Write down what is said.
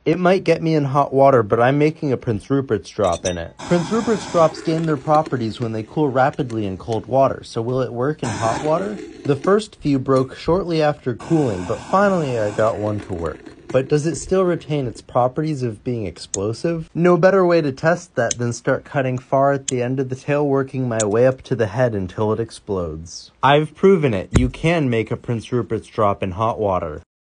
It might get me in hot water, but I'm making a Prince Rupert's drop in it. Prince Rupert's drops gain their properties when they cool rapidly in cold water, so will it work in hot water? The first few broke shortly after cooling, but finally I got one to work. But does it still retain its properties of being explosive? No better way to test that than start cutting far at the end of the tail, working my way up to the head until it explodes. I've proven it. You can make a Prince Rupert's drop in hot water.